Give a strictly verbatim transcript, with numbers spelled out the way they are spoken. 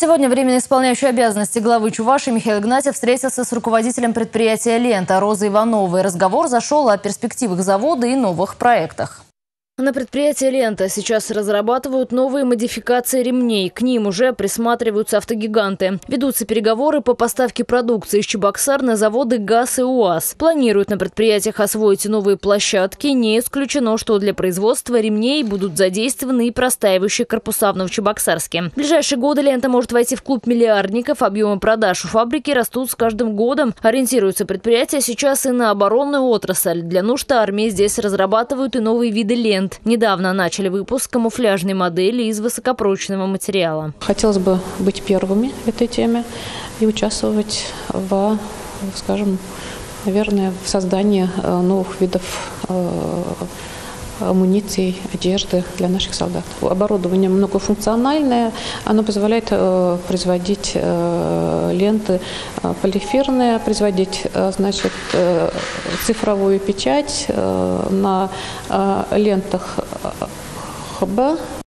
Сегодня временно исполняющий обязанности главы Чувашии Михаил Игнатьев встретился с руководителем предприятия «Лента» Розой Ивановой. Разговор зашел о перспективах завода и новых проектах. На предприятии «Лента» сейчас разрабатывают новые модификации ремней. К ним уже присматриваются автогиганты. Ведутся переговоры по поставке продукции из Чебоксар на заводы ГАЗ и УАЗ. Планируют на предприятиях освоить новые площадки. Не исключено, что для производства ремней будут задействованы и простаивающие корпуса в Новочебоксарске. В ближайшие годы «Лента» может войти в клуб миллиардников. Объемы продаж у фабрики растут с каждым годом. Ориентируются предприятия сейчас и на оборонную отрасль. Для нужд армии здесь разрабатывают и новые виды лент. Недавно начали выпуск камуфляжной модели из высокопрочного материала. Хотелось бы быть первыми в этой теме и участвовать в, скажем, наверное, в создании новых видов амуниции, одежды для наших солдат. Оборудование многофункциональное, оно позволяет э, производить э, ленты э, полиэфирные, производить э, значит, э, цифровую печать э, на э, лентах ХБ,